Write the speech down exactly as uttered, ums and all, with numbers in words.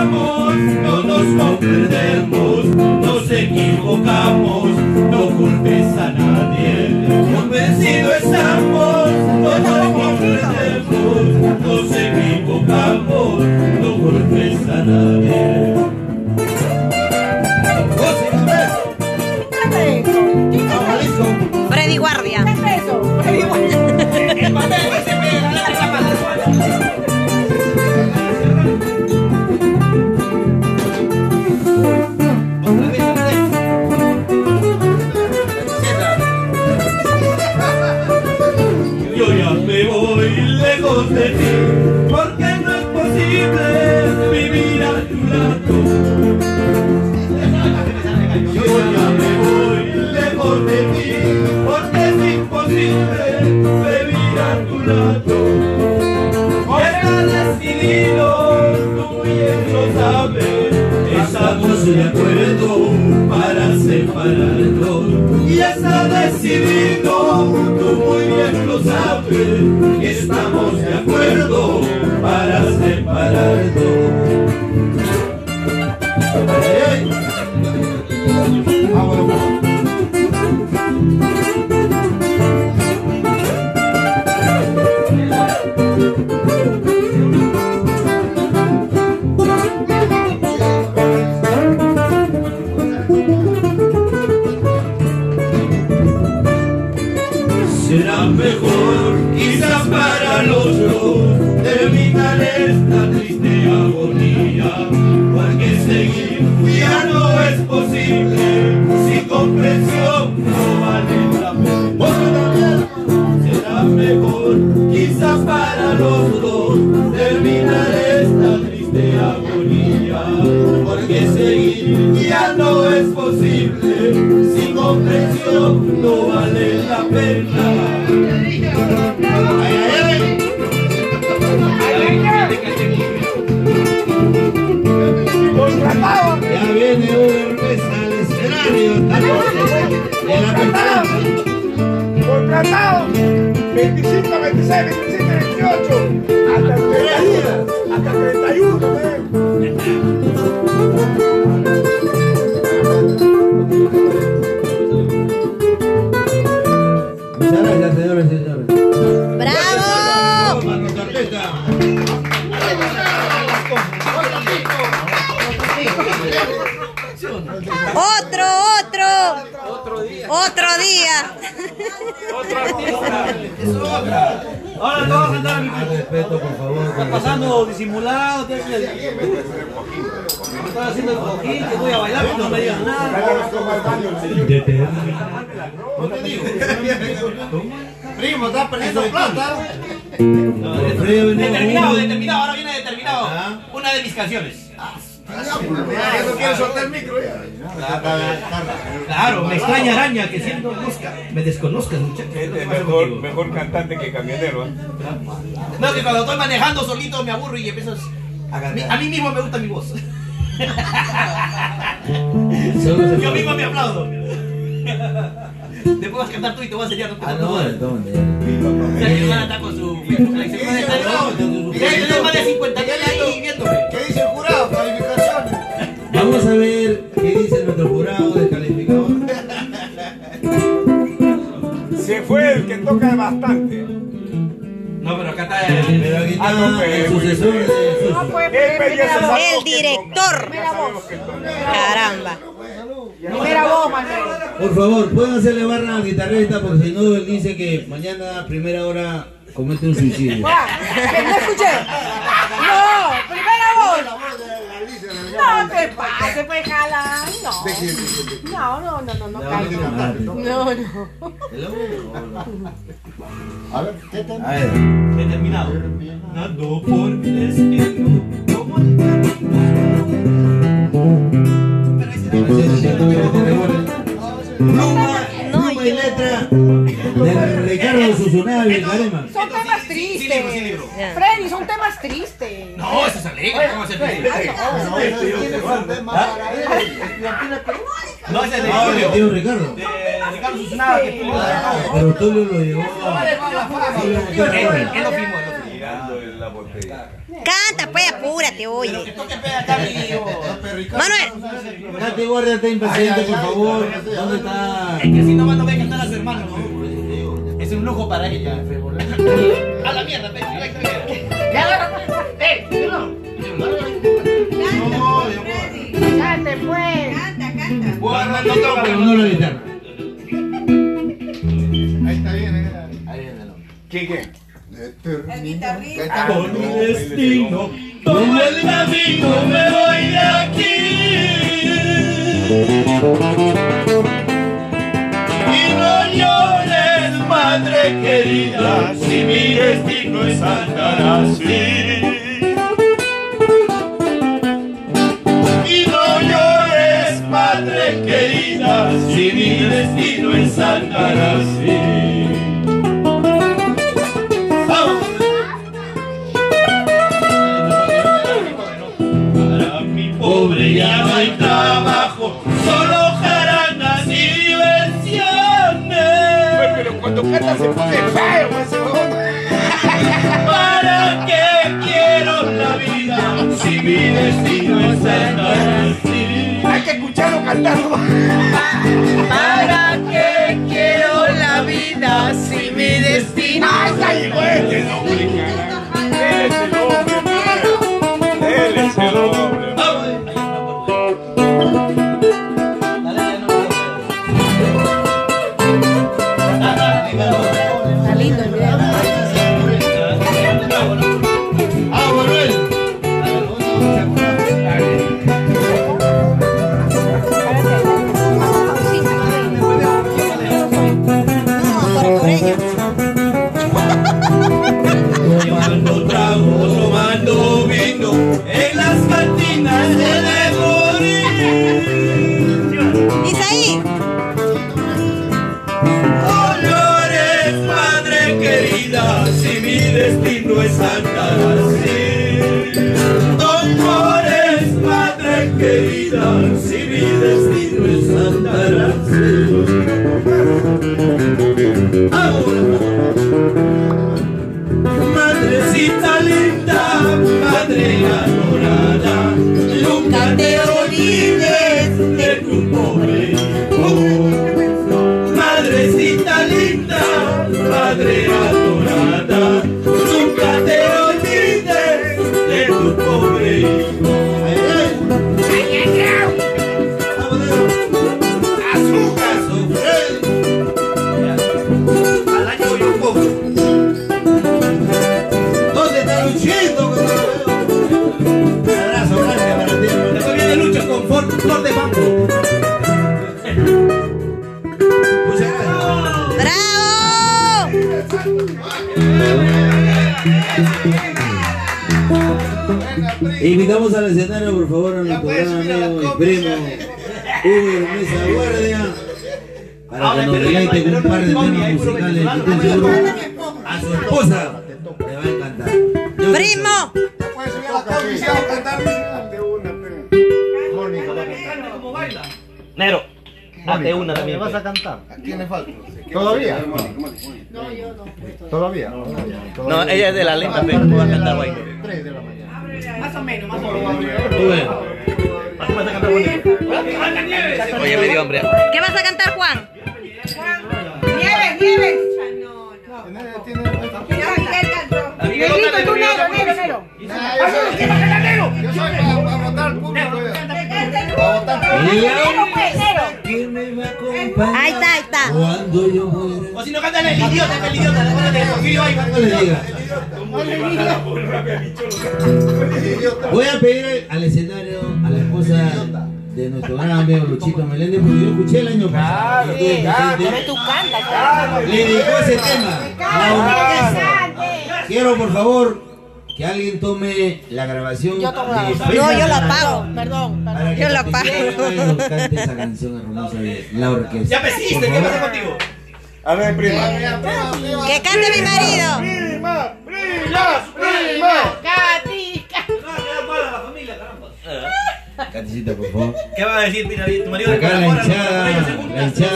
amamos, no nos comprendemos, nos equivocamos, no culpes a nadie. Convencidos estamos, no nos comprendemos, nos equivocamos, no culpes a nadie. Freddy Guardia. ¿Qué es eso? Freddy Guardia. El papel que se pega, la tapa de yo ya me voy lejos de ti, porque no es posible vivir a tu lado. Yo ya me voy lejos de ti, porque es imposible vivir a tu lado. Ya está decidido, tú bien lo sabes, estamos de acuerdo para separarnos. Y está decidido, tú muy bien lo sabes, estamos de acuerdo para separarnos. Ay, ay. Ah, bueno. Será mejor, quizás para los dos, terminar esta triste agonía, porque seguir ya no es posible, sin comprensión no vale la pena. Será mejor, quizás para los dos, terminar esta triste agonía, porque seguir ya no es posible, sin comprensión no vale la pena. Ay, ay, Contratado. ya viene Uber al escenario, en la pantalla. Contratado. veinticinco, veintiséis, veintisiete, veintiocho. Hasta el treinta y uno. Hasta el treinta y uno, Muchas gracias, señores y señores. ¡Bravo! Otro, otro. Otro día. Otro día. Otro artista. Ahora te vas a cantar a mi Más respeto, por favor. Estás pasando disimulado. ¿Qué haces? Estás haciendo el cojín, que voy a bailar, pero no me digas nada. Primo, estás perdiendo plata. Determinado, determinado, ahora viene determinado. Una de mis canciones. Ya no quiero soltar el micro ya. Claro, me extraña araña que siendo mosca me desconozcas, muchachos. Es mejor, mejor cantante que camionero. ¿eh? No, que cuando estoy manejando solito me aburro y empiezo a... A mí mismo me gusta mi voz. Yo mismo me aplaudo. Después vas a cantar tú y te vas a enseñar. Ah, no, entonces. O sea, que van a estar con su... Tenés más de cincuenta mil ahí viéndome. ¿Qué dice el jurado? Calificaciones. Vamos a ver qué dice nuestro jurado de calificador. Se fue el que toca bastante. No, pero acá está Pero aquí Ah, no, está el pero- sucesor de No Suso. fue Él pedía primera ese voz. saco El que director. toca. Ya sabemos que toca. Caramba. Primera voz, Manuel. Por favor, pueden hacerle barra al guitarrista porque si no él dice que mañana a primera hora comete un suicidio. Va, que no escuché. No, primera voz. No te pases, pues jala. No. No, no, no, no, no caigo. No, no. A ver, ¿qué tal? A ver. determinado. Nado por el destino como el Pluma, pluma y letra de Ricardo Susunabi, Carema. Son temas Sí, tristes. libro, sí, libro. Freddy, son temas tristes. No, eso es alegre. ¿Cómo se alegre? No, ese es de Ah, el Tulio. tío Ricardo. De Ricardo Susunaga, que Tulio lo grabó. Pero Tulio lo llevó a... Él él lo firmó, él lo firmó. Mirando en la botella. Canta, pues, apúrate, oye. Esto que pega acá, amigo. Manuel. Katy Guardia está impaciente, por favor. ¿Dónde está? Es que si no, no ve que están las hermanas, ¿no? Es un lujo para ella. A la mierda, pe. Cante, pues. Canta, canta. Bueno, no toca, pero no la guitarra. Ahí está bien, ¿eh? Ahí viene el hombre. ¿Quién, quién? El guitarrista. Con mi destino, tomo el camino, me voy de aquí. Y no llores, madre querida, si mi destino es andar así. Y no llores, madre querida, si mi destino es andar así. Pobre ya no hay trabajo, solo jaranas y diversiones. Pero cuando canta se pone feo ese huevón. ¿Para qué quiero la vida si mi destino es andar así? Hay que escucharlo cantando. ¿Para qué quiero la vida si mi destino? ¡Ay, ahí llegó este hombre, carajo! Él es el hombre, pero. Él es el hombre. Está lindo el video. ¡Ah, Manuel! Llevando trago, tomando vino, en las cantinas de morir. Isaí. No llores, madre querida, si mi destino es andar así. No llores, madre querida, si mi destino es andar así. Ahora, madrecita linda, madre adorada, nunca te olvides de tu pobre hijo. Madrecita linda, madre adorada, nunca te olvides de tu pobre hijo. Azúcar, azúcar. Al año voy un poco. ¿Dónde está Luchito? Un abrazo grande para ti. Después viene Lucho con flor de bambú. Muchas gracias. ¡Bravo! Invitamos al escenario, por favor, a nuestro gran amigo y primo Hugo Mesa Guardia para que nos deleite con un par de temas musicales que estoy seguro a su esposa le va a encantar. Yo ¡Primo! Nero, hazte una ¿Me también. vas a cantar? ¿A quién le falta? ¿Todavía? No, yo no. ¿Todavía? No, ella es de la lenta, pero tú vas a cantar guay. tres de la mañana. Más o menos, más o menos. Tú ves. Así vas a cantar bonito. Oye, me dio hambre. ¿Qué vas a cantar, Juan? Nieves, Nieves. Negrito, tú, Nero, Nero, Nero. Yo soy para votar al público. Nero, pues, Nero. ¿Quién me va a acompañar Ahí está, ahí está. cuando yo muera? O si no cantan el idiota, el idiota, acuérdate de Porfirio ahí. No le diga. Voy a pedir al escenario a la esposa de nuestro gran amigo Luchito Meléndez, porque yo escuché el año pasado. que estuvo presente, Pero tú cantas, claro. le dedicó ese tema. La orquesta. Quiero, por favor, que alguien tome la grabación. Yo tomo la de grabación. No, yo Frida lo Sara, apago. Perdón, para perdón. que Yo lo la apago. piscina nos cante esa canción hermosa de la orquesta. Ya pesiste, Por ¿qué favor. pasa contigo? A ver, prima. ¡Que cante mi marido! Prima, prima, prima. Gatica. Caticita, por favor. ¿Qué va a decir, mira, tu marido? Acá la hinchada, la hinchada.